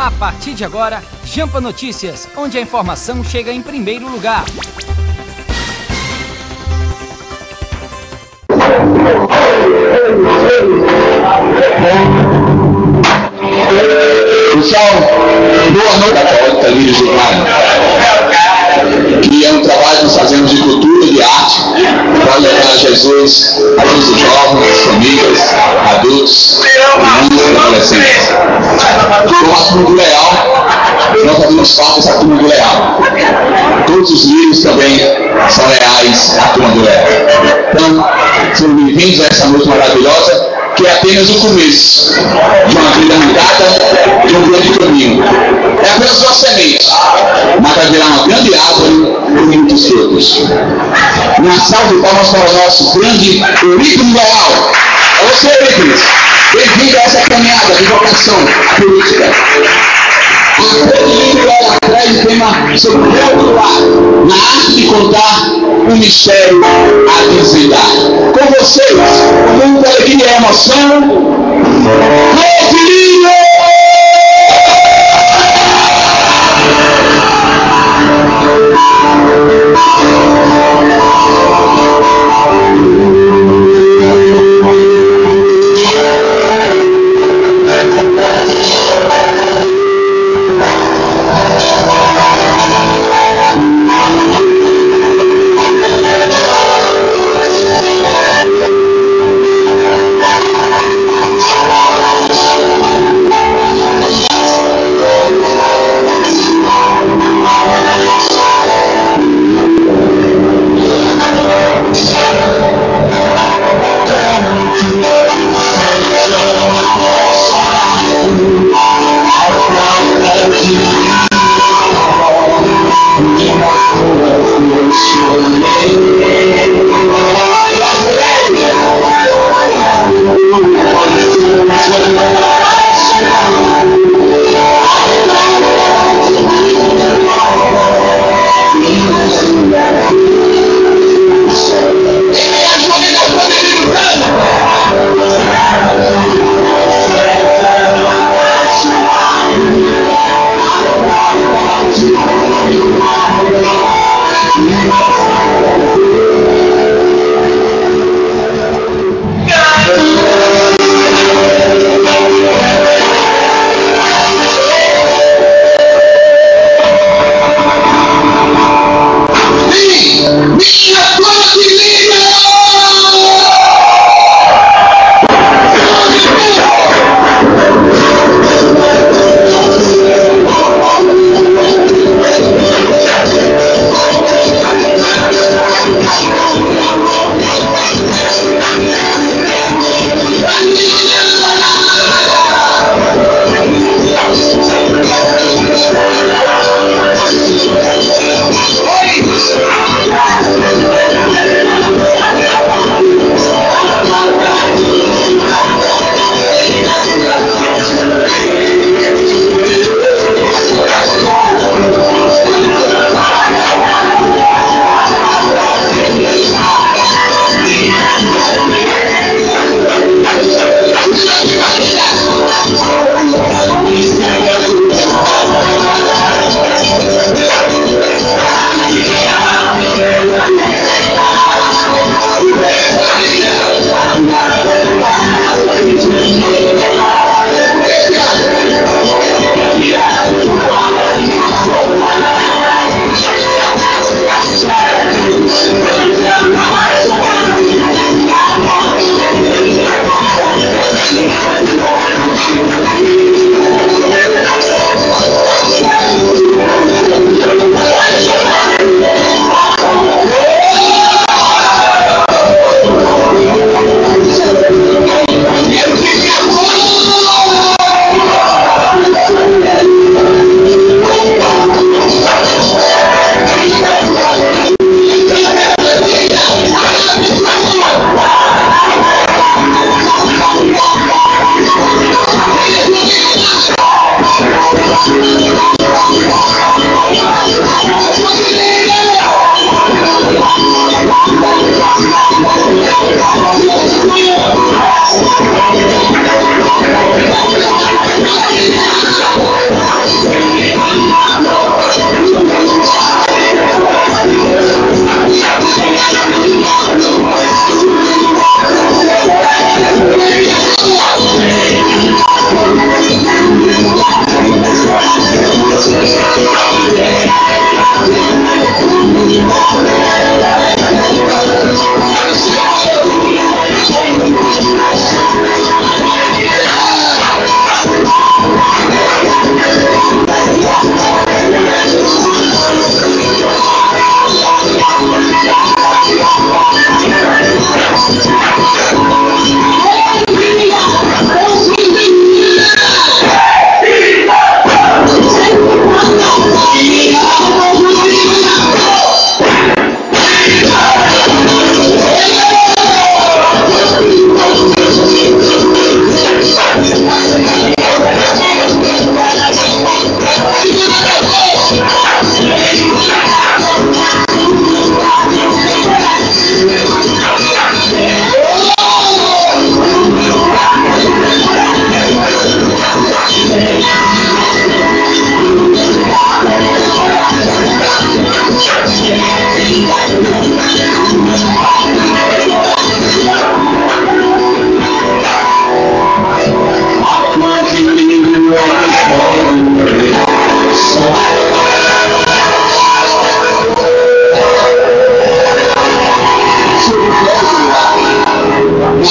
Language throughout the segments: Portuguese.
A partir de agora, Jampa Notícias, onde a informação chega em primeiro lugar. Pessoal, boa noite. Católica Lírios do Carmo, que é um trabalho que nós fazemos de cultura, de arte, para levar Jesus a todos os jovens, famílias, adultos, crianças e adolescentes. Como a turma do Leal, nós fazemos parte dessa turma do Leal. Todos os lírios também são leais à turma do Leal. Então, sejam bem-vindos a essa noite maravilhosa, que é apenas o começo de uma vida mudada, de um grande caminho. É apenas uma semente, mas vai virar uma grande árvore com muitos frutos. Uma salva de palmas para o nosso grande Eurípides Leal. É você, Eurípides. Bem-vindo a essa caminhada de vocação política. A grande Leal traz o tema sobre o outro lado, na arte de contar um mistério a desvendar. Com vocês, com muita alegria e emoção, Rodrigo!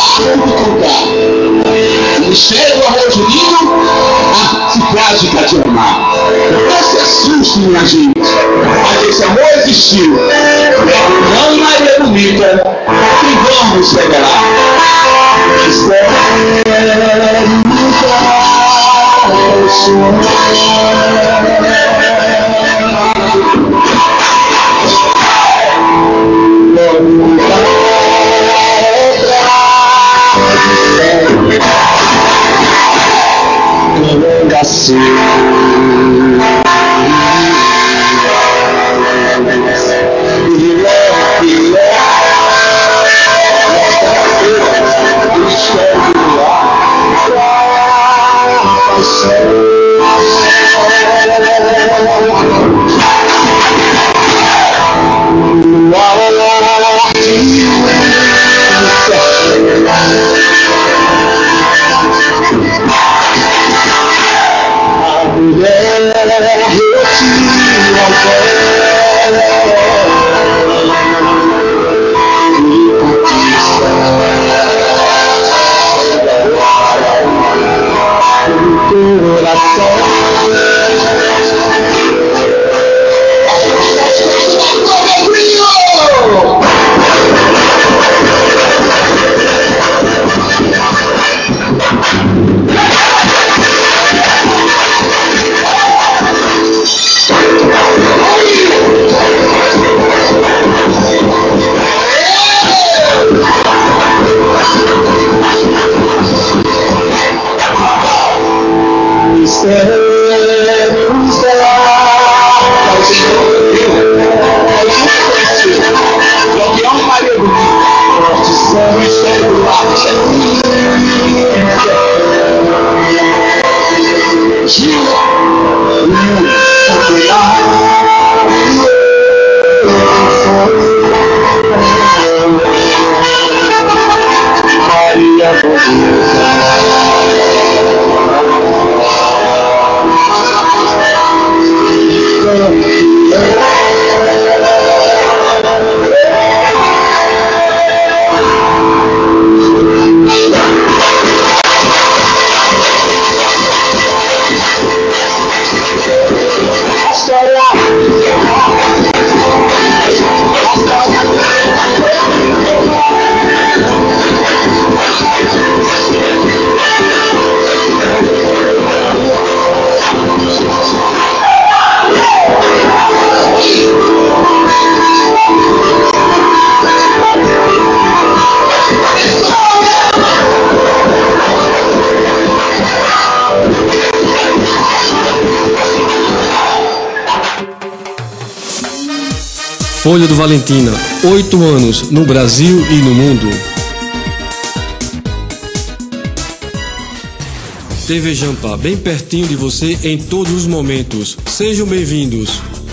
lugar. O mistério do amor divino, a prática de amar. Não se assuste, minha gente, mas esse amor existiu. Não em Maria Bonita, que vamos revelar. Espero o Senhor. Folha do Valentina, 8 anos no Brasil e no mundo. TV Jampa, bem pertinho de você em todos os momentos. Sejam bem-vindos.